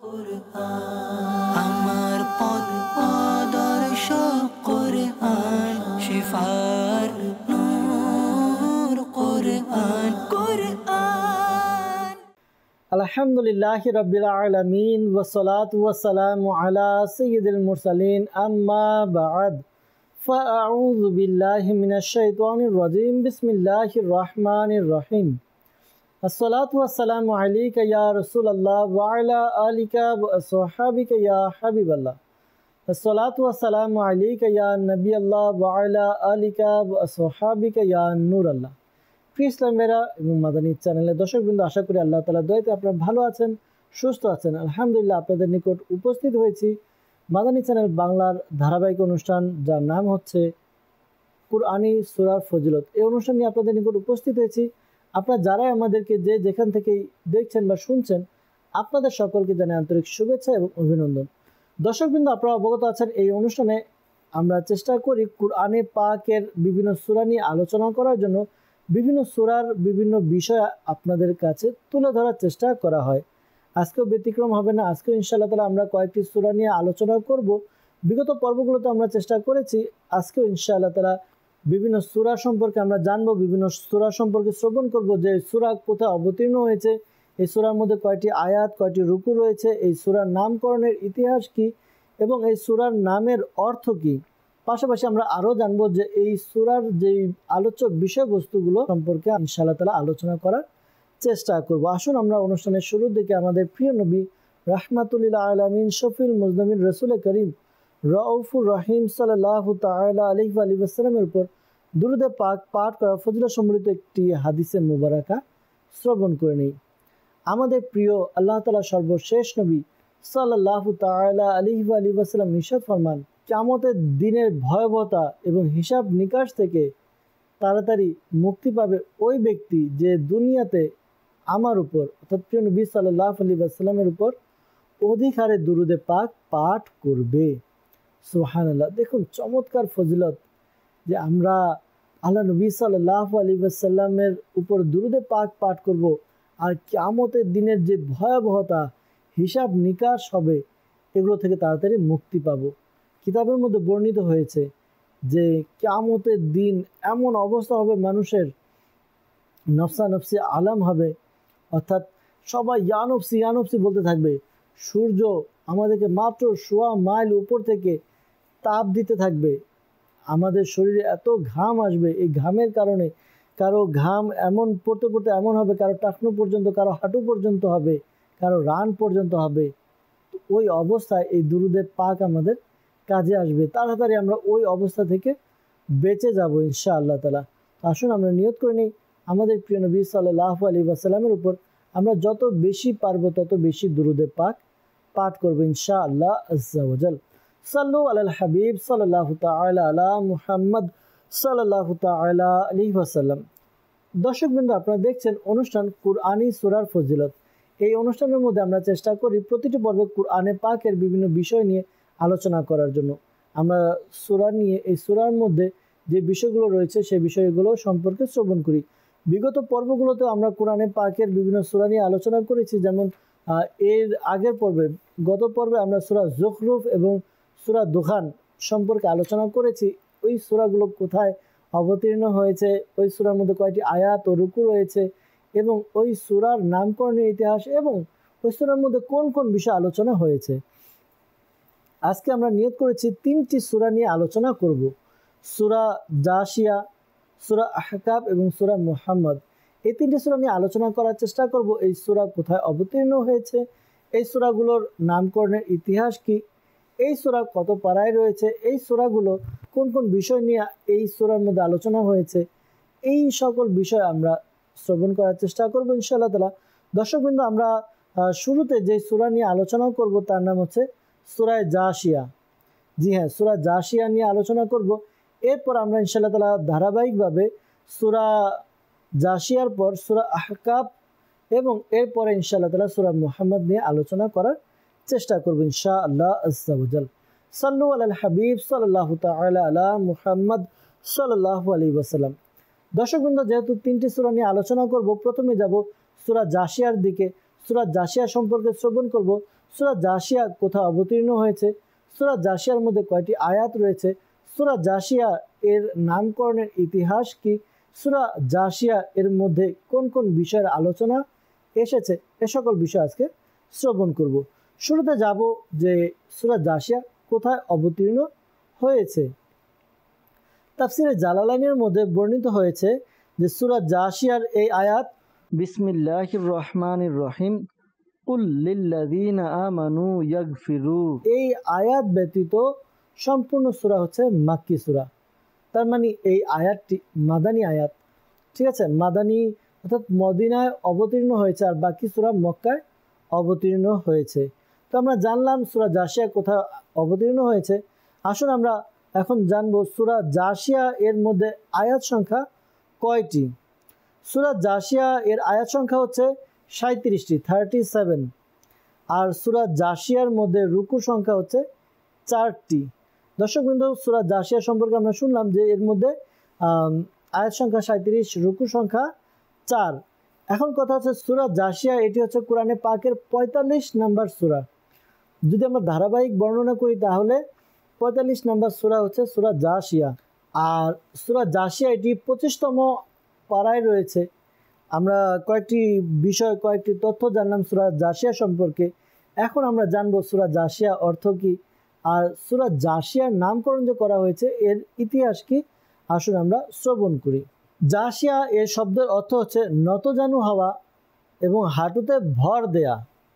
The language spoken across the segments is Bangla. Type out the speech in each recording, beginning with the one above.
আমার পথ আদর্শ কোরআন শিফার নূর কোরআন কোরআন। আলহামদুলিল্লাহি রাব্বিল আলামিন ওয়াসসালাতু ওয়াসসালামু আলা সাইয়্যিদিল মুরসালিন আম্মা বা'দ ফাআউযু বিল্লাহি মিনাশ শাইতানির রাজীম বিসমিল্লাহির রহমানির রহিম। আসসালাতু ওয়াসসালামু আলাইকা ইয়া রাসূলুল্লাহ ওয়া আলা আলিকা ওয়া আসহাবিকা ইয়া হাবিবাল্লাহ। আসসালাতু ওয়াসসালামু আলাইকা ইয়া নবিয়াল্লাহ ওয়া আলা আলিকা ওয়া আসহাবিকা ইয়া নূরাল্লাহ। প্রিয় ইসলামেরা এবং মাদানী চ্যানেলের দর্শকবৃন্দ, আশা করি আল্লাহ তাআলার দয়াতে আপনারা ভালো আছেন, সুস্থ আছেন। আলহামদুলিল্লাহ, আপনাদের নিকট উপস্থিত হয়েছি মাদানী চ্যানেল বাংলার ধারাবাহিক অনুষ্ঠান, যার নাম হচ্ছে কুরআনী সূরার ফজিলত। এই অনুষ্ঠান নিয়ে আপনাদের নিকট উপস্থিত হয়েছি। আপনারা যারাই আমাদেরকে যেখান থেকেই দেখছেন বা শুনছেন, আপনাদের সকলকে জানাই আন্তরিক শুভেচ্ছা এবং অভিনন্দন। দর্শকবৃন্দ, আপনারা অবগত আছেন এই অনুষ্ঠানে আমরা চেষ্টা করি কুরআনে পাকের বিভিন্ন সূরা নিয়ে আলোচনা করার জন্য বিভিন্ন সূরার বিভিন্ন বিষয় আপনাদের কাছে তুলে ধরার চেষ্টা করা হয়। আজকেও ব্যতিক্রম হবে না। আজকেও ইনশাআল্লাহ তাআলা আমরা কয়েকটি সূরা নিয়ে আলোচনা করব। বিগত পর্বগুলোতে আমরা চেষ্টা করেছি, আজকেও ইনশাআল্লাহ তাআলা বিভিন্ন সূরা সম্পর্কে আমরা জানবো, বিভিন্ন সূরা সম্পর্কে শ্রবণ করব, যে সূরা কোথায় অবতীর্ণ হয়েছে, এই সূরার মধ্যে কয়টি আয়াত, কয়টি রুকু রয়েছে, এই সূরার নামকরণের ইতিহাস কি এবং এই সূরার নামের অর্থ কি। পাশাপাশি আমরা আরও জানবো যে এই সূরার যেই আলোচ্য বিষয়বস্তুগুলো সম্পর্কে ইনশাআল্লাহ তাআলা আলোচনা করার চেষ্টা করব। আসুন আমরা অনুষ্ঠানের শুরুর দিকে আমাদের প্রিয় নবী রাহমাতুল লিল আলামিন শফিউল মুজনিবিন রাসূল করিম রাউফুর রহিম সাল্লাল্লাহু তাআলা আলাইহি ওয়া সাল্লামের উপর দুরূদে পাক পাঠ করা ফজিলত সম্বলিত একটি হাদিসে মুবারাকা শ্রবণ করে নেই। আমাদের প্রিয় আল্লাহ তাআলা সর্বশেষ নবী সাল্লাল্লাহু তাআলা আলাইহি ওয়া সাল্লাম ইরশাদ ফরমান, কিয়ামতের দিনের ভয়াবহতা এবং হিসাব নিকাশ থেকে তাড়াতাড়ি মুক্তি পাবে ওই ব্যক্তি যে দুনিয়াতে আমার উপর অর্থাৎ প্রিয় নবী সাল্লাল্লাহু আলাইহি ওয়াসাল্লামের উপর অধিক হারে দুরূদে পাক পাঠ করবে। সুবহানাল্লাহ, দেখুন চমৎকার ফজিলত যে আমরা আল্লাহ নবী সাল্লাল্লাহু আলাইহি ওয়াসাল্লামের উপর দুরূদে পাক পাঠ করব, আর কিয়ামতের দিনের যে ভয়াবহতা হিসাব নিকাশ হবে এগুলো থেকে তাড়াতাড়ি মুক্তি পাবো। কিতাবের মধ্যে বর্ণিত হয়েছে যে কিয়ামতের দিন এমন অবস্থা হবে, মানুষের নফসা নফসি আলাম হবে, অর্থাৎ সবাই ইয়া নফসি বলতে থাকবে। সূর্য আমাদেরকে মাত্র 1.5 মাইল উপর থেকে তাপ দিতে থাকবে, আমাদের শরীরে এত ঘাম আসবে, এই ঘামের কারণে কারো ঘাম এমন পড়তে পড়তে এমন হবে, কারো টাকনো পর্যন্ত, কারো হাঁটু পর্যন্ত হবে, কারো রান পর্যন্ত হবে। ওই অবস্থায় এই দুরূদে পাক আমাদের কাজে আসবে, তাড়াতাড়ি আমরা ওই অবস্থা থেকে বেঁচে যাব ইনশাআল্লাহ তাআলা। আসুন আমরা নিয়ত করে নিই আমাদের প্রিয় নবী সাল্লাল্লাহু আলাইহি ওয়াসাল্লামের উপর আমরা যত বেশি পারবো তত বেশি দুরূদে পাক পাঠ করব ইনশাআল্লাহ আজ্জা ওয়া জাল। সাল্লু আলাল হাবিব সাল্লাল্লাহু তাআলা আলা মুহাম্মদ সাল্লাল্লাহু তাআলা আলাইহি ওয়াসাল্লাম। দর্শকবৃন্দ, আপনারা দেখছেন অনুষ্ঠান কুরআনী সূরার ফজিলত। এই অনুষ্ঠানের মধ্যে আমরা চেষ্টা করি প্রতিটি পর্বে কুরআনে পাকের বিভিন্ন বিষয় নিয়ে আলোচনা করার জন্য। আমরা সূরা নিয়ে এই সূরার মধ্যে যে বিষয়গুলো রয়েছে সেই বিষয়গুলো সম্পর্কে শ্রবণ করি। বিগত পর্বগুলোতে আমরা কোরআনে পাকের বিভিন্ন সূরা নিয়ে আলোচনা করেছি, যেমন এর আগের পর্বে, গত পর্বে আমরা সূরা যুখরুফ এবং সূরা দুখান সম্পর্কে আলোচনা করেছি। ওই সূরাগুলো কোথায় অবতীর্ণ হয়েছে, ওই সূরার মধ্যে কয়টি আয়াত ও রুকু রয়েছে এবং ওই সূরার নামকরণের ইতিহাস এবং ওই সূরার মধ্যে কোন কোন বিষয় আলোচনা হয়েছে। আজকে আমরা নিয়ত করেছি 3টি সূরা নিয়ে আলোচনা করব, সূরা জাসিয়া, সূরা আহকাব এবং সূরা মুহাম্মদ। এই 3টি সূরা নিয়ে আলোচনা করার চেষ্টা করব। এই সূরা কোথায় অবতীর্ণ হয়েছে, এই সূরাগুলোর নামকরণের ইতিহাস কি, এই সূরা কত পারায় রয়েছে, এই সূরাগুলো কোন কোন বিষয় নিয়ে এই সূরার মধ্যে আলোচনা হয়েছে, এই সকল বিষয় আমরা শ্রবণ করার চেষ্টা করব ইনশাআল্লাহ তাআলা। দর্শকবৃন্দ, আমরা শুরুতে যে সূরা নিয়ে আলোচনা করব তার নাম হচ্ছে সূরা জাসিয়া। জি হ্যাঁ, সূরা জাসিয়া নিয়ে আলোচনা করব। এরপর আমরা ইনশাআল্লাহ তাআলা ধারাবাহিকভাবে সূরা জাসিয়ার পর সূরা আহকাব এবং এরপরে ইনশাআল্লাহ তাআলা সূরা মুহাম্মদ নিয়ে আলোচনা করার চেষ্টা করব ইনশাআল্লাহ আজ্জা ওয়া জাল। সাল্লু আলাল হাবিব সাল্লাল্লাহু তাআলা আলা মুহাম্মদ সাল্লাল্লাহু আলাইহি ওয়াসাল্লাম। দর্শকবৃন্দ, যেহেতু 3টি সূরা নিয়ে আলোচনা করব, প্রথমে যাব সূরা জাসিয়ার দিকে। সূরা জাসিয়া সম্পর্কে শ্রবণ করব। সূরা জাসিয়া কোথায় অবতীর্ণ হয়েছে, সূরা জাসিয়ার মধ্যে কয়টি আয়াত রয়েছে, সূরা জাসিয়া এর নামকরণের ইতিহাস কি, সূরা জাসিয়া এর মধ্যে কোন কোন বিষয়ের আলোচনা এসেছে, এ সকল বিষয় আজকে শ্রবণ করব। শুরুতে যাব যে সূরা জাসিয়া কোথায় অবতীর্ণ হয়েছে। তাফসিরে জালালাইনের মধ্যে বর্ণিত হয়েছে যে সূরা জাসিয়ার এই আয়াত, বিসমিল্লাহির রহমানির রহিম কুল লিল্লাযীনা আমানু ইয়াগফিরু, এই আয়াত ব্যতীত সম্পূর্ণ সূরা হচ্ছে মাক্কি সূরা। তার মানে এই আয়াতটি মাদানী আয়াত, ঠিক আছে, মাদানী অর্থাৎ মদিনায় অবতীর্ণ হয়েছে, আর বাকি সূরা মক্কায় অবতীর্ণ হয়েছে। তো আমরা জানলাম সূরা জাসিয়া কোথায় অবতীর্ণ হয়েছে। আসুন আমরা এখন জানবো সূরা জাসিয়া এর মধ্যে আয়াত সংখ্যা কয়টি। সূরা জাসিয়া এর আয়াত সংখ্যা হচ্ছে 37টি, 37। আর সূরা জাসিয়ার মধ্যে রুকু সংখ্যা হচ্ছে 4টি। দর্শকবৃন্দ, সূরা জাসিয়া সম্পর্কে আমরা শুনলাম যে এর মধ্যে আয়াত সংখ্যা 37, রুকু সংখ্যা 4। এখন কথা হচ্ছে সূরা জাসিয়া এটি হচ্ছে কোরআনে পাকের 45 নম্বর সূরা। যদি আমরা ধারাবাহিক বর্ণনা করি তাহলে 45 নম্বর সূরা হচ্ছে সূরা জাসিয়া। আর সূরা জাসিয়া এটি 25তম পারায় রয়েছে। আমরা কয়েকটি বিষয়, কয়েকটি তথ্য জানলাম সূরা জাসিয়া সম্পর্কে। এখন আমরা জানবো সূরা জাসিয়া অর্থ কি, আর সূরা জাসিয়ার নামকরণ যে করা হয়েছে এর ইতিহাস কি, আসুন আমরা শ্রবণ করি। জাসিয়া এর শব্দের অর্থ হচ্ছে নতজানু হওয়া এবং হাঁটুতে ভর দেয়া।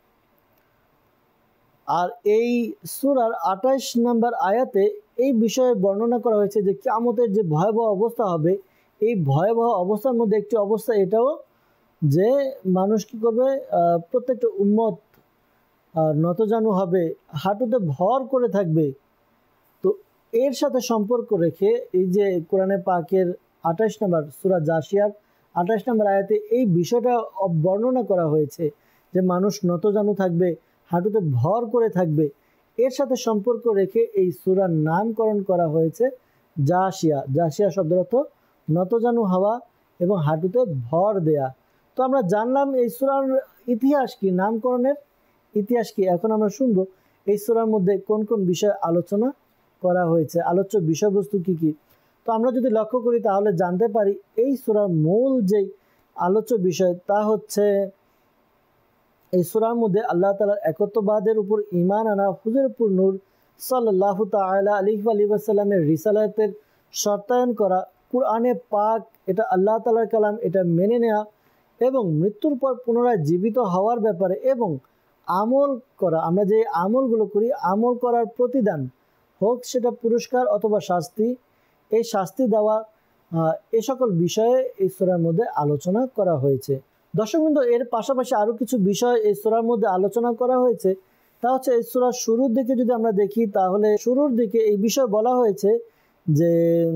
আর এই সূরার 28 নম্বর আয়াতে এই বিষয়ে বর্ণনা করা হয়েছে যে কিয়ামতের যে ভয়াবহ অবস্থা হবে, এই ভয়াবহ অবস্থার মধ্যে একটি অবস্থা এটাও যে মানুষ কি করবে, প্রত্যেকটা উম্মত নতজানু হবে, হাঁটুতে ভর করে থাকবে। তো এর সাথে সম্পর্ক রেখে এই যে কোরআনে পাকের 28 নম্বর সূরা জাসিয়ার 28 নম্বর আয়াতে এই বিষয়টা বর্ণনা করা হয়েছে যে মানুষ নতজানু থাকবে, হাঁটুতে ভর করে থাকবে। এর সাথে সম্পর্ক রেখে এই সূরার নামকরণ করা হয়েছে জাসিয়া। জাসিয়া শব্দের অর্থ নতজানু হওয়া এবং হাঁটুতে ভর দেয়া। তো আমরা জানলাম এই সূরার ইতিহাস কি, নামকরণের ইতিহাস কি। এখন আমরা শুনবো এই সূরার মধ্যে কোন কোন বিষয়ে আলোচনা করা হয়েছে, আলোচ্য বিষয়বস্তু কি কি। তো আমরা যদি লক্ষ্য করি তাহলে জানতে পারি এই সূরার মূল যেই আলোচ্য বিষয় তা হচ্ছে এই সূরার মধ্যে আল্লাহ তাআলার একত্ববাদের উপর ঈমান আনা, হুজুরপুর নূর সাল্লাল্লাহু তাআলা আলাইহি ওয়াসাল্লামের রিসালাতের শর্তায়ন করা, কুরআনে পাক এটা আল্লাহ তাআলার কালাম এটা মেনে নেওয়া এবং মৃত্যুর পর পুনরায় জীবিত হওয়ার ব্যাপারে এবং আমল করা, আমরা যে আমলগুলো করি আমল করার প্রতিদান হোক সেটা পুরস্কার অথবা শাস্তি, এই শাস্তি দেওয়া, এ সকল বিষয়ে এই সূরার মধ্যে আলোচনা করা হয়েছে। দর্শকবৃন্দ, এর পাশাপাশি আরও কিছু বিষয় এই সূরার মধ্যে আলোচনা করা হয়েছে। তা হচ্ছে এই সূরার শুরুর দিকে যদি আমরা দেখি তাহলে শুরুর দিকে এই বিষয় বলা হয়েছে যে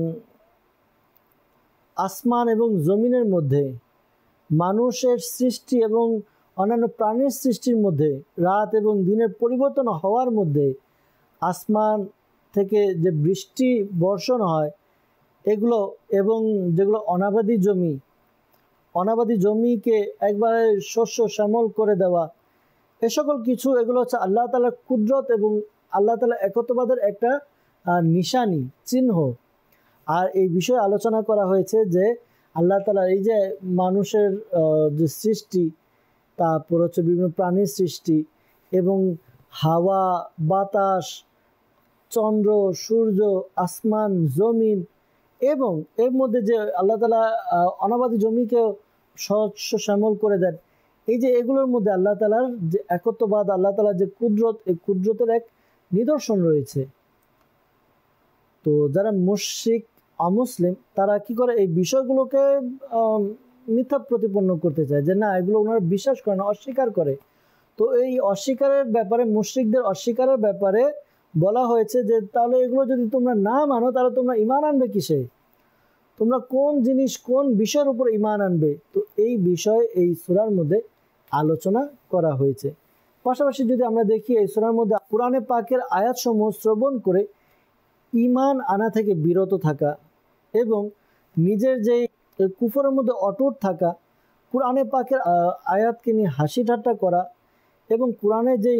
আসমান এবং জমিনের মধ্যে, মানুষের সৃষ্টি এবং অন্যান্য প্রাণীর সৃষ্টির মধ্যে, রাত এবং দিনের পরিবর্তন হওয়ার মধ্যে, আসমান থেকে যে বৃষ্টি বর্ষণ হয় এগুলো এবং যেগুলো অনাবাদি জমি, অনাবাদি জমিকে একবারে শস্য শ্যামল করে দেওয়া, এ সকল কিছু এগুলো হচ্ছে আল্লাহ তাআলার কুদরত এবং আল্লাহ তাআলার একত্ববাদের একটা নিশানি, চিহ্ন। আর এই বিষয়ে আলোচনা করা হয়েছে যে আল্লাহ তাআলার এই যে মানুষের যে সৃষ্টি, তারপর হচ্ছে বিভিন্ন প্রাণীর সৃষ্টি এবং হাওয়া, বাতাস, চন্দ্র, সূর্য, আসমান, জমিন এবং এর মধ্যে যে আল্লাহ তাআলা অনাবাদি জমিকেও শস্য শ্যামল করে দেন, এই যে এগুলোর মধ্যে আল্লাহ তাআলার যে একত্ববাদ, আল্লাহ তাআলার যে কুদরত, এই কুদরতের এক নিদর্শন রয়েছে। তো যারা মুশরিক অমুসলিম তারা কি করে, এই বিষয়গুলোকে মিথ্যা প্রতিপন্ন করতে চায় যে না এগুলো ওনারা বিশ্বাস করে না, অস্বীকার করে। তো এই অস্বীকারের ব্যাপারে, মুশরিকদের অস্বীকারের ব্যাপারে বলা হয়েছে যে তাহলে এগুলো যদি তোমরা না মানো তাহলে তোমরা ঈমান আনবে কিসে, তোমরা কোন জিনিস, কোন বিষয়ের উপর ঈমান আনবে। তো এই বিষয়ে এই সূরার মধ্যে আলোচনা করা হয়েছে। পাশাপাশি যদি আমরা দেখি এই সূরার মধ্যে কোরআনে পাকের আয়াতসমূহ শ্রবণ করে ঈমান আনা থেকে বিরত থাকা এবং নিজের যে কুফরের মধ্যে অটুট থাকা, কোরআনে পাকের আয়াতকে নিয়ে হাসি ঠাট্টা করা এবং কোরআনে যেই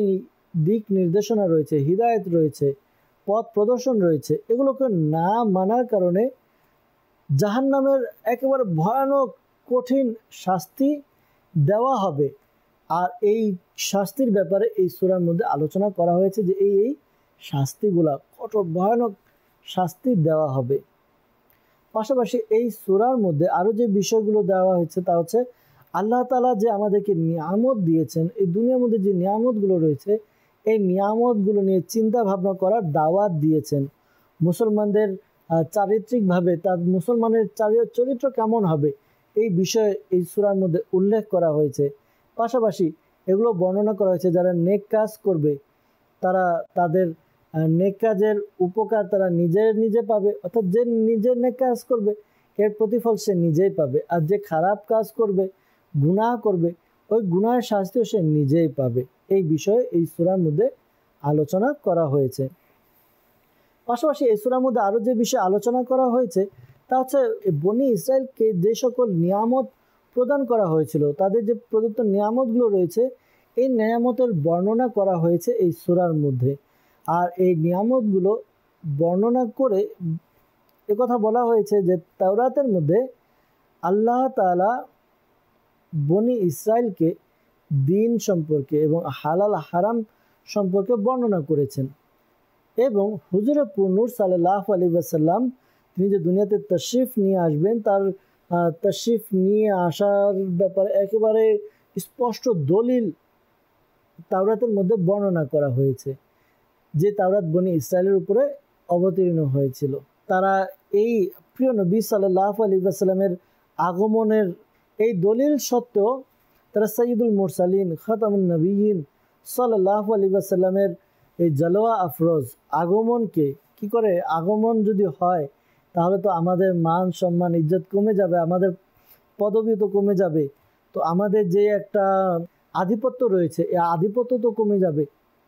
দিক নির্দেশনা রয়েছে, হিদায়াত রয়েছে, পথ প্রদর্শন রয়েছে, এগুলোকে না মানার কারণে জাহান্নামের একেবারে ভয়ানক কঠিন শাস্তি দেওয়া হবে। আর এই শাস্তির ব্যাপারে এই সূরার মধ্যে আলোচনা করা হয়েছে যে এই শাস্তিগুলা কঠোর ভয়ানক শাস্তি দেওয়া হবে। পাশাপাশি এই সূরার মধ্যে আরও যে বিষয়গুলো দেওয়া হয়েছে তা হচ্ছে আল্লাহ তাআলা যে আমাদেরকে নিয়ামত দিয়েছেন, এই দুনিয়ার মধ্যে যে নিয়ামতগুলো রয়েছে এই নিয়ামতগুলো নিয়ে চিন্তা ভাবনা করার দাওয়াত দিয়েছেন। মুসলমানদের চারিত্রিকভাবে তার মুসলমানের চরিত্র কেমন হবে এই বিষয়ে এই সূরার মধ্যে উল্লেখ করা হয়েছে। পাশাপাশি এগুলো বর্ণনা করা হয়েছে যারা নেক কাজ করবে তারা তাদের নেক কাজের উপকার তারা নিজে পাবে, অর্থাৎ যে নিজের নেক কাজ করবে এর প্রতিফল সে নিজেই পাবে, আর যে খারাপ কাজ করবে গুনাহ করবে ওই গুনাহের শাস্তিও সে নিজেই পাবে। এই বিষয়ে এই সূরার মধ্যে আলোচনা করা হয়েছে। পাশাপাশি এই সূরার মধ্যে আরও যে বিষয়ে আলোচনা করা হয়েছে তা হচ্ছে বনি ইসরায়েলকে যে সকল নিয়ামত প্রদান করা হয়েছিল, তাদের যে প্রদত্ত নিয়ামতগুলো রয়েছে এই নিয়ামতের বর্ণনা করা হয়েছে এই সূরার মধ্যে। আর এই নিয়ামতগুলো বর্ণনা করে একথা বলা হয়েছে যে তাওরাতের মধ্যে আল্লাহ তাআলা বনি ইসরায়েলকে দিন সম্পর্কে এবং হালাল হারাম সম্পর্কে বর্ণনা করেছেন। এবং হুজুরে নূর সাল্লাল্লাহু আলাইহি ওয়াসাল্লাম তিনি যে দুনিয়াতে তাশরিফ নিয়ে আসবেন তার তাশরিফ নিয়ে আসার ব্যাপারে একেবারে স্পষ্ট দলিল তাওরাতের মধ্যে বর্ণনা করা হয়েছে, যে তাওরাত বনি ইসরায়েলের উপরে অবতীর্ণ হয়েছিল। তারা এই প্রিয় নবী সাল্লাল্লাহু আলাইহি ওয়াসাল্লামের আগমনের এই দলিল সত্ত্বেও তারা সাইয়্যিদুল মুরসালিন খাতামুন নবিয়্যিন সাল্লাল্লাহু আলাইহি ওয়াসাল্লামের এই জালওয়া আফরোজ আগমনকে কি করে, আগমন যদি হয় তাহলে তো আমাদের মান সম্মান ইজ্জত কমে যাবে, আমাদের পদবি তো কমে যাবে, তো আমাদের যে একটা আধিপত্য রয়েছে এই আধিপত্য তো কমে যাবে।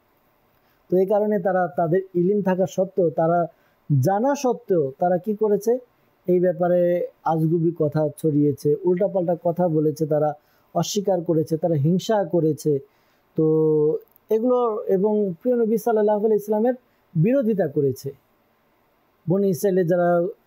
তো এই কারণে তারা তাদের ইলম থাকা সত্ত্বেও, তারা জানা সত্ত্বেও তারা কি করেছে, এই ব্যাপারে আজগুবি কথা ছড়িয়েছে, উল্টাপাল্টা কথা বলেছে, তারা অস্বীকার করেছে, তারা হিংসা করেছে। তো এগুলো এবং প্রিয় নবী সাল্লাল্লাহু আলাইহি ইসলামের বিরোধিতা করেছে বনি ইসরায়েলের যারা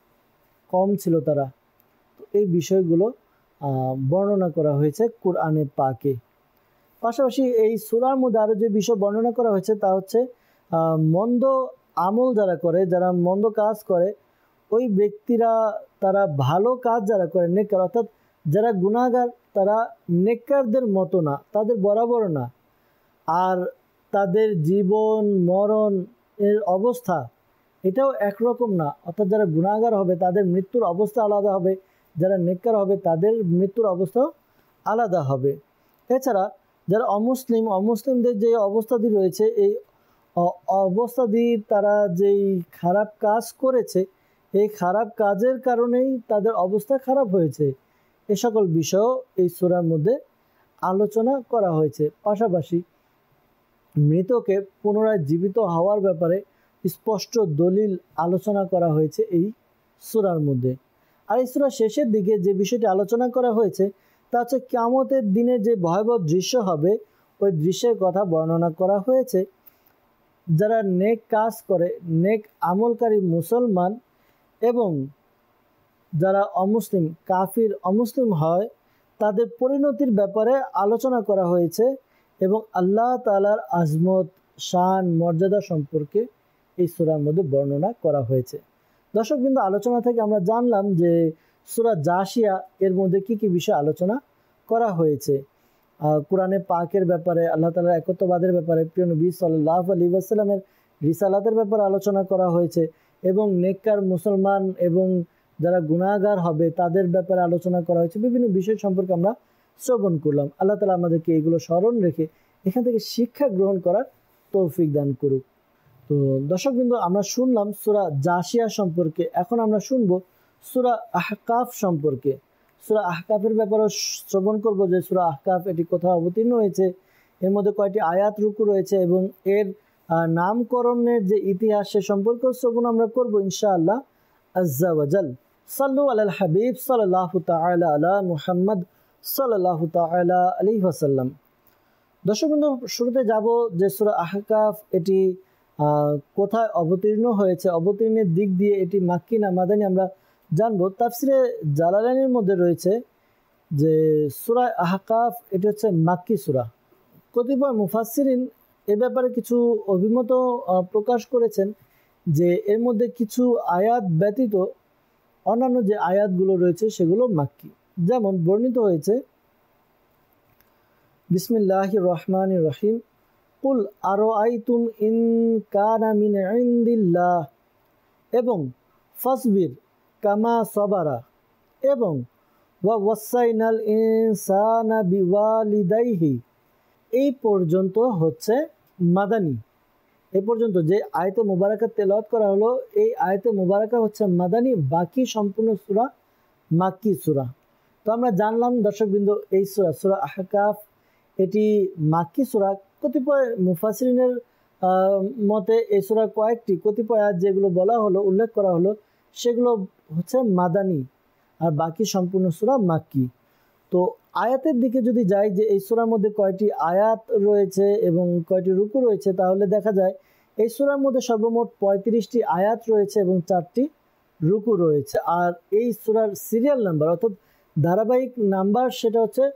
কম ছিল তারা। তো এই বিষয়গুলো বর্ণনা করা হয়েছে কোরআনে পাকে। পাশাপাশি এই সূরার মধ্যে আরও যে বিষয় বর্ণনা করা হয়েছে তা হচ্ছে মন্দ আমল যারা করে, যারা মন্দ কাজ করে ওই ব্যক্তিরা তারা ভালো কাজ যারা করে নেককার, অর্থাৎ যারা গুনাহগার তারা নেককারদের মতো না, তাদের বরাবর না। আর তাদের জীবন মরণ এর অবস্থা এটাও একরকম না, অর্থাৎ যারা গুনাহগার হবে তাদের মৃত্যুর অবস্থা আলাদা হবে, যারা নেককার হবে তাদের মৃত্যুর অবস্থাও আলাদা হবে। এছাড়া যারা অমুসলিমদের যে অবস্থাদি রয়েছে এই অবস্থাদি তারা যেই খারাপ কাজ করেছে এই খারাপ কাজের কারণেই তাদের অবস্থা খারাপ হয়েছে, এ সকল বিষয়ও এই সূরার মধ্যে আলোচনা করা হয়েছে। পাশাপাশি মৃতকে পুনরায় জীবিত হওয়ার ব্যাপারে স্পষ্ট দলিল আলোচনা করা হয়েছে এই সূরার মধ্যে। আর এই সূরার শেষের দিকে যে বিষয়টি আলোচনা করা হয়েছে তা হচ্ছে কিয়ামতের দিনে যে ভয়াবহ দৃশ্য হবে ওই দৃশ্যের কথা বর্ণনা করা হয়েছে। যারা নেক কাজ করে, নেক আমলকারী মুসলমান এবং যারা অমুসলিম কাফির অমুসলিম হয় তাদের পরিণতির ব্যাপারে আলোচনা করা হয়েছে এবং আল্লাহ তাআলার আজমত শান মর্যাদা সম্পর্কে এই সূরার মধ্যে বর্ণনা করা হয়েছে। দর্শকবৃন্দ, আলোচনা থেকে আমরা জানলাম যে সূরা জাসিয়া এর মধ্যে কি কি বিষয় আলোচনা করা হয়েছে। কোরআনে পাকের ব্যাপারে, আল্লাহ তাআলার একত্ববাদের ব্যাপারে, প্রিয় নবী সাল্লাল্লাহু আলাইহি ওয়াসাল্লামের রিসালাতের ব্যাপারে আলোচনা করা হয়েছে এবং নেককার মুসলমান এবং যারা গুনাহগার হবে তাদের ব্যাপারে আলোচনা করা হয়েছে। বিভিন্ন বিষয় সম্পর্কে আমরা শ্রবণ করলাম। আল্লাহ তাআলা আমাদেরকে এগুলো স্মরণ রেখে এখান থেকে শিক্ষা গ্রহণ করার তৌফিক দান করুক। তো দর্শকবৃন্দ, আমরা শুনলাম সূরা জাসিয়া সম্পর্কে, এখন আমরা শুনব সূরা আহকাফ সম্পর্কে। সূরা আহকাফের ব্যাপারে শ্রবণ করব যে সূরা আহকাফ এটি কোথাও অবতীর্ণ হয়েছে, এর মধ্যে কয়টি আয়াত রুকু রয়েছে এবং এর নামকরণের যে ইতিহাস সে সম্পর্কেও শ্রবণ আমরা করব ইনশাআল্লাহ আজ্জা ওয়া জাল। সাল্লু আলাল হাবিব সাল্লাল্লাহু তাআলা আলা মুহাম্মদ সাল্লাল্লাহু তাআলা আলাইহি ওয়াসাল্লাম। দর্শক বন্ধু, শুরুতে যাব যে সূরা আহকাফ এটি কোথায় অবতীর্ণ হয়েছে, অবতীর্ণের দিক দিয়ে এটি মাক্কি না মাদানী আমরা জানবো। তাফসিরে জালালাইনের মধ্যে রয়েছে যে সূরা আহকাফ এটি হচ্ছে মাক্কি সূরা। কতিপয় মুফাসসিরিন এ ব্যাপারে কিছু অভিমত প্রকাশ করেছেন যে এর মধ্যে কিছু আয়াত ব্যতীত অন্যান্য যে আয়াতগুলো রয়েছে সেগুলো মাক্কি। যেমন বর্ণিত হয়েছে বিসমিল্লাহির রহমানির রহিম, কুল আরাআইতুম ইন কানা মিন ইনদিল্লাহ, এবং ফাসবির কামা সাবারা, এবং ওয়া ওয়াসাইনাল ইনসানা বিওয়ালিদাইহি, এই পর্যন্ত হচ্ছে মাদানী। এ পর্যন্ত যে আয়াতে মুবারাকা তেলাওয়াত করা হলো এই আয়াতে মুবারাকা হচ্ছে মাদানী, বাকি সম্পূর্ণ সূরা মাক্কি সূরা। তো আমরা জানলাম দর্শকবৃন্দ এই সূরা আহকাফ এটি মাক্কি সূরা। কতিপয় মুফাসসিরিনের মতে এই সূরা কতিপয় আয়াত যেগুলো বলা হলো, উল্লেখ করা হলো, সেগুলো হচ্ছে মাদানী আর বাকি সম্পূর্ণ সূরা মাক্কি। তো আয়াতের দিকে যদি যাই যে এই সূরার মধ্যে কয়টি আয়াত রয়েছে এবং কয়টি রুকু রয়েছে, তাহলে দেখা যায় এই সূরার মধ্যে সর্বমোট 35টি আয়াত রয়েছে এবং 4টি রুকু রয়েছে। আর এই সূরার সিরিয়াল নাম্বার অর্থাৎ ধারাবাহিক নাম্বার সেটা হচ্ছে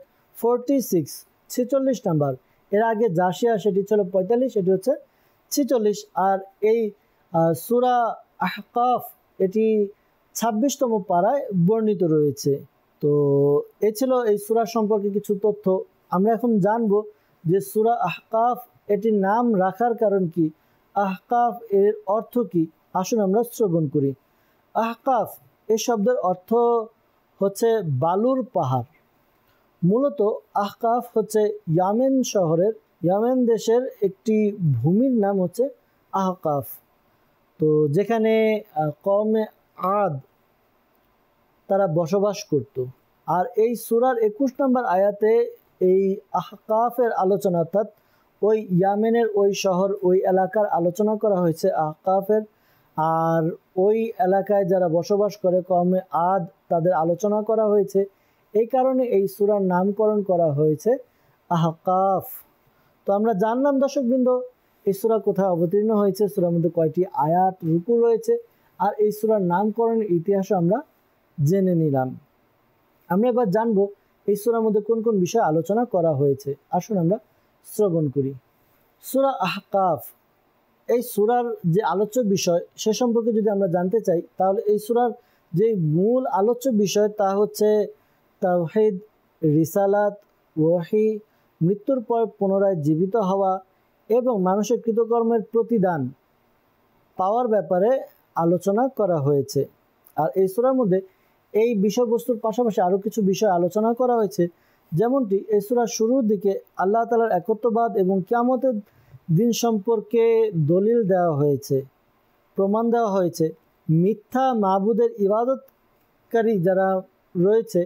46 নাম্বার। এর আগে জাসিয়া সেটি ছিল 45, এটি হচ্ছে 46। আর এই সূরা আহকাফ এটি 26তম পারায় বর্ণিত রয়েছে। তো এ ছিল এই সূরা সম্পর্কে কিছু তথ্য। আমরা এখন জানব যে সূরা আহকাফ এটির নাম রাখার কারণ কি, আহকাফ এর অর্থ কি। আসুন আমরা শ্রবণ করি। আহকাফ এই শব্দের অর্থ হচ্ছে বালুর পাহাড়। মূলত আহকাফ হচ্ছে ইয়ামেন দেশের একটি ভূমির নাম হচ্ছে আহকাফ। তো যেখানে কওমে আদ তারা বসবাস করত। আর এই সূরার 21 নম্বর আয়াতে এই আহকাফের আলোচনা, অর্থাৎ ওই ইয়ামেনের ওই শহর ওই এলাকার আলোচনা করা হয়েছে আহকাফের। আর ওই এলাকায় যারা বসবাস করে কওমে আদ তাদের আলোচনা করা হয়েছে। এই কারণে এই সূরার নামকরণ করা হয়েছে আহকাফ। তো আমরা জানলাম দর্শকবৃন্দ এই সূরা কোথায় অবতীর্ণ হয়েছে, সূরার মধ্যে কয়টি আয়াত রুকু রয়েছে, আর এই সূরার নামকরণের ইতিহাসও আমরা জেনে নিলাম। আমরা এবার জানবো এই সূরার মধ্যে কোন কোন বিষয় আলোচনা করা হয়েছে। আসুন আমরা শ্রবণ করি। সূরা আহকাফ এই সূরার যে আলোচ্য বিষয় সে সম্পর্কে যদি আমরা জানতে চাই, তাহলে এই সূরার যে মূল আলোচ্য বিষয় তা হচ্ছে তাওহীদ, রিসালাত, ওয়াহী, মৃত্যুর পর পুনরায় জীবিত হওয়া এবং মানুষের কৃতকর্মের প্রতিদান পাওয়ার ব্যাপারে আলোচনা করা হয়েছে। আর এই সূরার মধ্যে এই বিষয়বস্তুর পাশাপাশি আরও কিছু বিষয় আলোচনা করা হয়েছে। যেমনটি এই সূরার শুরুর দিকে আল্লাহ তাআলার একত্ববাদ এবং কিয়ামতের দিন সম্পর্কে দলিল দেওয়া হয়েছে, প্রমাণ দেওয়া হয়েছে। মিথ্যা মাবুদের ইবাদতকারী যারা রয়েছে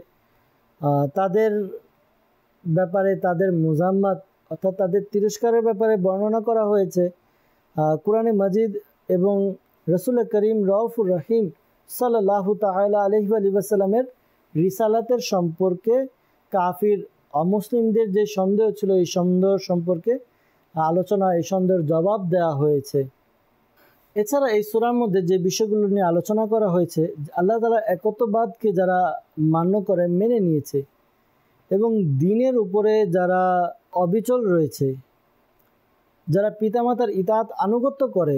তাদের ব্যাপারে, তাদের মুজাম্মাত অর্থাৎ তাদের তিরস্কারের ব্যাপারে বর্ণনা করা হয়েছে। কোরআনে মাজিদ এবং রাসূল করিম রউফুর রহিম সাল্লাল্লাহু তাআলা আলাইহি ওয়াসাল্লামের রিসালাতের সম্পর্কে কাফির অমুসলিমদের যে সন্দেহ ছিল এই সন্দেহ সম্পর্কে আলোচনা, এই সন্দেহের জবাব দেওয়া হয়েছে। এছাড়া এই সূরার মধ্যে যে বিষয়গুলো নিয়ে আলোচনা করা হয়েছে, আল্লাহ তাআলার একত্ববাদকে যারা মান্য করে মেনে নিয়েছে এবং দ্বীনের উপরে যারা অবিচল রয়েছে, যারা পিতামাতার ইতাআত আনুগত্য করে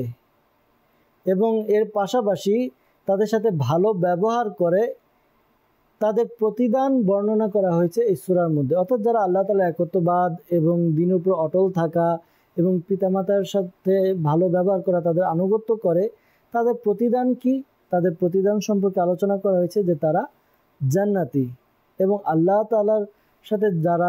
এবং এর পাশাপাশি তাদের সাথে ভালো ব্যবহার করে, তাদের প্রতিদান বর্ণনা করা হয়েছে এই সূরার মধ্যে। অর্থাৎ যারা আল্লাহ তাআলার একত্ববাদ এবং দ্বীনের উপর অটল থাকা এবং পিতামাতার সাথে ভালো ব্যবহার করা, তাদের আনুগত্য করে, তাদের প্রতিদান কি, তাদের প্রতিদান সম্পর্কে আলোচনা করা হয়েছে যে তারা জান্নাতি। এবং আল্লাহ তাআলার সাথে যারা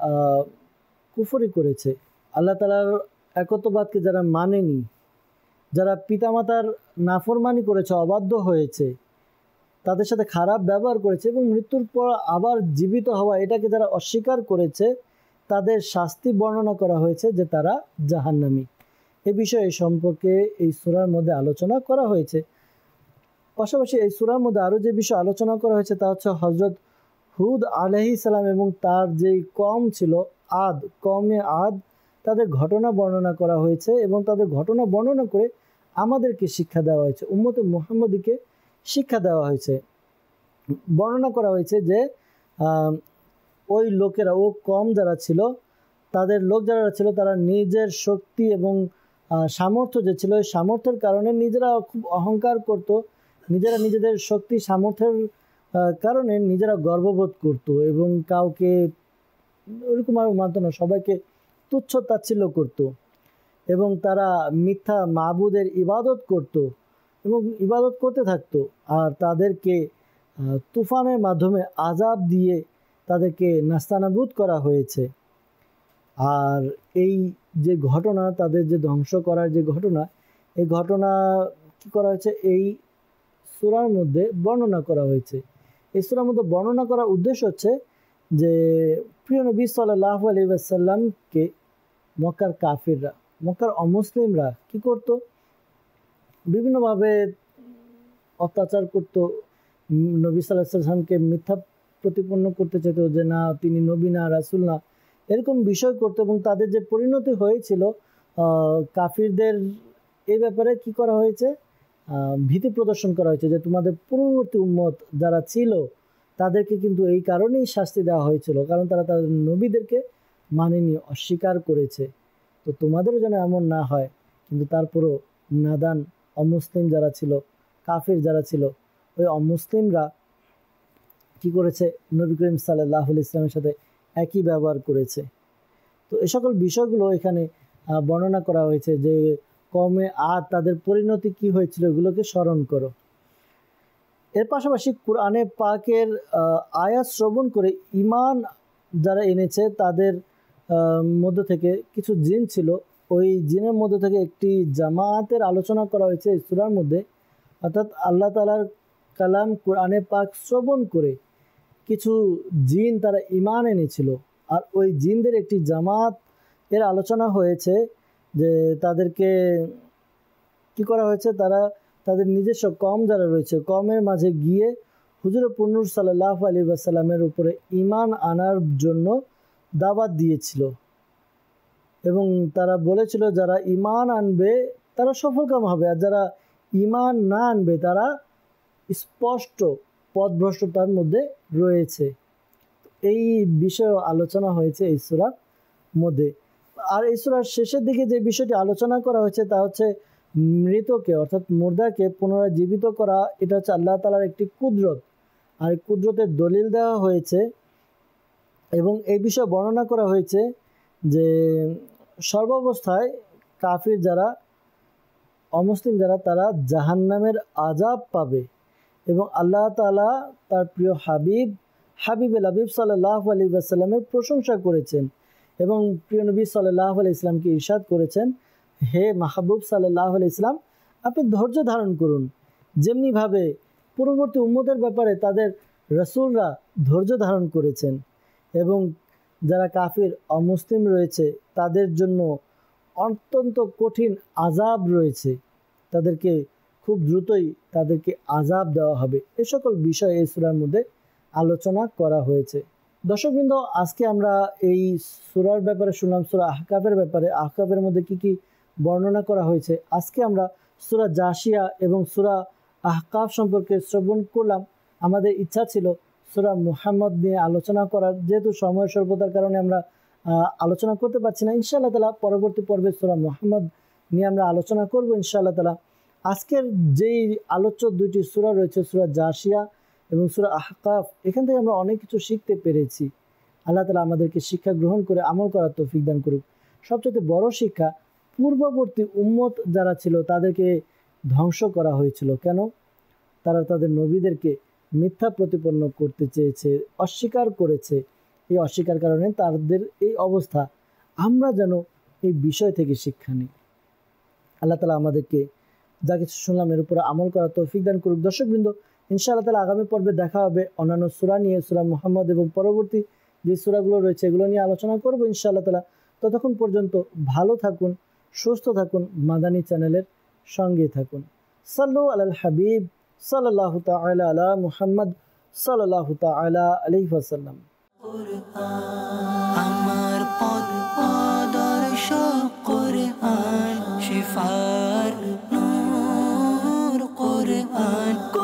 কুফরি করেছে, আল্লাহ তাআলার একত্ববাদকে যারা মানেনি, যারা পিতামাতার নাফরমানি করেছে, অবাধ্য হয়েছে, তাদের সাথে খারাপ ব্যবহার করেছে এবং মৃত্যুর পর আবার জীবিত হওয়া এটাকে যারা অস্বীকার করেছে, তাদের শাস্তি বর্ণনা করা হয়েছে যে তারা জাহান্নামী। এ বিষয়ে সম্পর্কে এই সূরার মধ্যে আলোচনা করা হয়েছে। পাশাপাশি এই সূরার মধ্যে আরও যে বিষয় আলোচনা করা হয়েছে তা হচ্ছে হযরত হুদ আলাইহিস সালাম এবং তার যেই কওম ছিল আদ, কওমে আদ, তাদের ঘটনা বর্ণনা করা হয়েছে এবং তাদের ঘটনা বর্ণনা করে আমাদেরকে শিক্ষা দেওয়া হয়েছে, উম্মতে মুহাম্মদীকে শিক্ষা দেওয়া হয়েছে। বর্ণনা করা হয়েছে যে ওই লোকেরা, ও কম যারা ছিল, তাদের লোক যারা ছিল, তারা নিজের শক্তি এবং সামর্থ্য যে ছিল, ওই সামর্থ্যের কারণে নিজেরা খুব অহংকার করত, নিজেরা নিজেদের শক্তি সামর্থ্যের কারণে নিজেরা গর্ববোধ করত এবং কাউকে ওরকমভাবে মানত না, সবাইকে তুচ্ছ তাচ্ছিল্য করত এবং তারা মিথ্যা মাবুদের ইবাদত করত এবং ইবাদত করতে থাকতো। আর তাদেরকে তুফানের মাধ্যমে আযাব দিয়ে তাদেরকে নাস্তানাবুদ করা হয়েছে। আর এই যে ঘটনা, তাদের যে ধ্বংস করার যে ঘটনা, এই ঘটনা কি করা হয়েছে, এই সূরার মধ্যে বর্ণনা করা হয়েছে। এই সূরার মধ্যে বর্ণনা করার উদ্দেশ্য হচ্ছে যে প্রিয় নবী সাল্লাল্লাহু আলাইহি ওয়াসাল্লামকে মক্কার কাফিররা, মক্কার অমুসলিমরা কি করত, বিভিন্নভাবে অত্যাচার করত, নবী সাল্লাল্লাহু আলাইহি ওয়াসাল্লামকে মিথ্যা প্রতিপন্ন করতে চেত যে না, তিনি নবী না, রাসূল না, এরকম বিষয় করতো। এবং তাদের যে পরিণতি হয়েছিল, কাফিরদের এই ব্যাপারে কি করা হয়েছে, ভীতি প্রদর্শন করা হয়েছে যে তোমাদের পূর্ববর্তী উম্মত যারা ছিল তাদেরকে কিন্তু এই কারণেই শাস্তি দেওয়া হয়েছিল, কারণ তারা তাদের নবীদেরকে মানেনি, অস্বীকার করেছে। তো তোমাদেরও যেন এমন না হয়। কিন্তু তারপরও নাদান অমুসলিম যারা ছিল, কাফির যারা ছিল, ওই অমুসলিমরা কি করেছে, নবী করিম সাল্লাল্লাহু আলাইহি ওয়াসাল্লামের সাথে একই ব্যবহার করেছে। তো এই সকল বিষয়গুলো এখানে বর্ণনা করা হয়েছে যে কওমে আদ, তাদের পরিণতি কি হয়েছিল, এগুলোকে স্মরণ করো। এর পাশাপাশি কোরআনে পাকের আয়াত শ্রবণ করে ঈমান যারা এনেছে তাদের মধ্য থেকে কিছু জিন ছিল, ওই জিনের মধ্য থেকে একটি জামায়াতের আলোচনা করা হয়েছে এই সূরার মধ্যে। অর্থাৎ আল্লাহ তাআলার কালাম কোরআনে পাক শ্রবণ করে কিছু জিন তারা ঈমান এনেছিল, আর ওই জিনদের একটি জামাত এর আলোচনা হয়েছে যে তাদেরকে কি করা হয়েছে, তারা তাদের নিজস্ব কওম যারা রয়েছে, কওমের মাঝে গিয়ে হুজুর পুন্নুর সাল্লাল্লাহু আলাইহি ওয়াসাল্লামের উপরে ঈমান আনার জন্য দাওয়াত দিয়েছিল এবং তারা বলেছিল যারা ঈমান আনবে তারা সফলকাম হবে, আর যারা ঈমান না আনবে তারা স্পষ্ট পথভ্রষ্টতার মধ্যে রয়েছে। এই বিষয়ে আলোচনা হয়েছে এই সূরার মধ্যে। আর এই সূরার শেষের দিকে যে বিষয়টি আলোচনা করা হয়েছে তা হচ্ছে মৃতকে, অর্থাৎ মুর্দাকে পুনরায় জীবিত করা। এটা হচ্ছে আল্লাহ তাআলার একটি কুদরত, আর এই কুদরতের দলিল দেওয়া হয়েছে এবং এই বিষয়ে বর্ণনা করা হয়েছে যে সর্বাবস্থায় কাফির যারা, অমুসলিম যারা, তারা জাহান্নামের আযাব পাবে এবং আল্লাহ তাআলা তার প্রিয় হাবিবুল হাবিব সাল্লাল্লাহু আলাইহি ওয়াসাল্লামের প্রশংসা করেছেন এবং প্রিয় নবী সাল্লাল্লাহু আলাইহি ওয়াসাল্লামকে ইরশাদ করেছেন, হে মাহবুব সাল্লাল্লাহু আলাইহি ওয়াসাল্লাম, আপনি ধৈর্য ধারণ করুন, যেমনিভাবে পূর্ববর্তী উম্মতের ব্যাপারে তাদের রাসূলরা ধৈর্য ধারণ করেছেন। এবং যারা কাফির অমুসলিম রয়েছে তাদের জন্য অত্যন্ত কঠিন আযাব রয়েছে, তাদেরকে খুব দ্রুতই তাদেরকে আযাব দেওয়া হবে। এই সকল বিষয় এই সূরার মধ্যে আলোচনা করা হয়েছে। দর্শকবৃন্দ, আজকে আমরা এই সূরার ব্যাপারে শুনলাম, সূরা আহকাফের ব্যাপারে, আহকাফের মধ্যে কি কি বর্ণনা করা হয়েছে। আজকে আমরা সূরা জাসিয়া এবং সূরা আহকাফ সম্পর্কে শ্রবণ করলাম। আমাদের ইচ্ছা ছিল সূরা মুহাম্মদ নিয়ে আলোচনা করার, যেহেতু সময় স্বল্পতার কারণে আমরা আলোচনা করতে পারছি না। ইনশাআল্লাহ তাআলা পরবর্তী পর্বে সূরা মুহাম্মদ নিয়ে আমরা আলোচনা করব ইনশাআল্লাহ তাআলা। আজকের যেই আলোচ্য দুইটি সূরা রয়েছে, সূরা জাসিয়া এবং সূরা আহকাফ, এখান থেকে আমরা অনেক কিছু শিখতে পেরেছি। আল্লাহ তাআলা আমাদেরকে শিক্ষা গ্রহণ করে আমল করার তৌফিক দান করুক। সবচেয়ে বড় শিক্ষা, পূর্ববর্তী উম্মত যারা ছিল তাদেরকে ধ্বংস করা হয়েছিল কেন? তারা তাদের নবীদেরকে মিথ্যা প্রতিপন্ন করতে চেয়েছে, অস্বীকার করেছে। এই অস্বীকার কারণে তাদের এই অবস্থা। আমরা যেন এই বিষয় থেকে শিক্ষা নিই। আল্লাহ তাআলা আমাদেরকে যা কিছু শুনলাম এর উপরে আমল করার তৌফিক দান করুক। দর্শকবৃন্দ, ইনশাআল্লাহ তাআলা আগামী পর্বে দেখা হবে অন্যান্য সূরা নিয়ে, সূরা মুহাম্মদ এবং পরবর্তী যে সূরাগুলো রয়েছে এগুলো নিয়ে আলোচনা করব ইনশাআল্লাহ তাআলা। ততক্ষণ পর্যন্ত ভালো থাকুন, সুস্থ থাকুন, মাদানী চ্যানেলের সঙ্গে থাকুন। সাল্লু আলাল হাবিব সাল্লাল্লাহু তাআলা আলা মুহাম্মদ সাল্লাল্লাহু তাআলা আলাইহি ওয়াসাল্লাম। আমার পথ আদর্শ কোরআন শিফার নূর কোরআন।